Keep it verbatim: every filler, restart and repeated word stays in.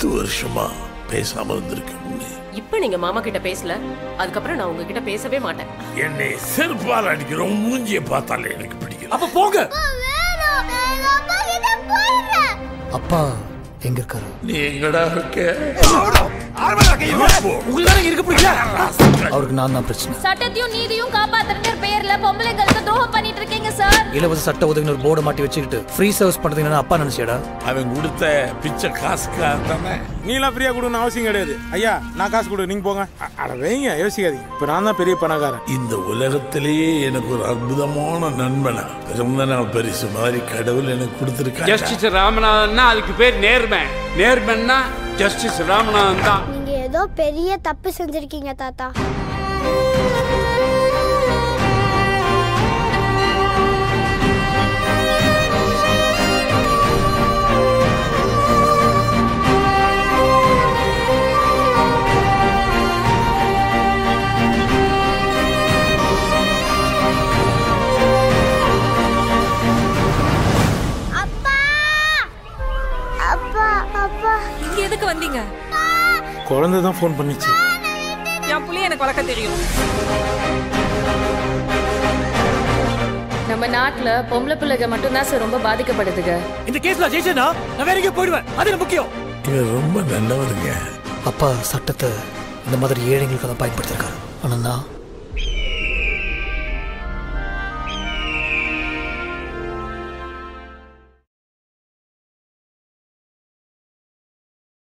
பத்து வருஷமா பேசாம இருந்திருக்கேன். இப்ப நீங்க மாமா கிட்ட பேசல, அதுக்கப்புறம் நான் உங்ககிட்ட பேசவே மாட்டேன். என்னை செருப்பால் அடிக்கிறோம், மூஞ்சியை பார்த்தாலே எனக்கு பிடிக்கல. அப்ப போங்க. அப்பா எங்க இருக்காரு? நீ எங்கடா இருக்க? அவருக்கு நான் தான் பிரச்சனை. சட்டத்தையும் நீதியும் காப்பாத்துற பேர்ல பொம்பளைங்களுக்கு துரோகம் பண்ணிட்டு இருக்கீங்க சார். இலவச சட்ட உதவினர் போர்டு மாட்டி வச்சுக்கிட்டு ஃப்ரீ சர்வீஸ் பண்றதுக்கு அப்பா நினைச்சேடா? அவன் கொடுத்த பிச்சை காசுக்காக தானே. நீலாம் ஃப்ரீயா கொடுன்னு அவசியம் கிடையாது. ஐயா நான் காசு கொடு, நீங்க போங்க. அட வைங்க, யோசிக்காதீங்க. இப்ப நான் தான் பெரிய பணக்காரன். இந்த உலகத்திலேயே எனக்கு ஒரு அற்புதமான நண்பனா பிறந்த நாள் பரிசு மாதிரி கடவுள் எனக்கு கொடுத்திருக்காங்க. ஜஸ்டிஸ் ராமநாதன் அதுக்கு பேர் நேர்மை. நேர்மைன்னா ஜஸ்டிஸ் ராமநாதன் தான். நீங்க ஏதோ பெரிய தப்பு செஞ்சிருக்கீங்க தாத்தா. எதுக்கு வந்தீங்க? குழந்தை தான் ஃபோன் பண்ணிச்சு. என் புள்ளைய எனக்கு வளர்க்க தெரியும். நம்ம நாட்டுல பொம்பளை பிள்ளைங்க மட்டும்தான் சார் ரொம்ப பாதிக்கப்படுதுங்க. இந்த கேஸ்ல ஜெயிச்சேனா நான் வேற எங்கேயும் போயிடுவேன். அது முக்கியம். இவன் ரொம்ப நல்லவருங்க. அப்பா சட்டத்தை இந்த மாதிரி ஏழைங்களுக்கு தான் பயன்படுத்திருக்காரு. ஆனா நான்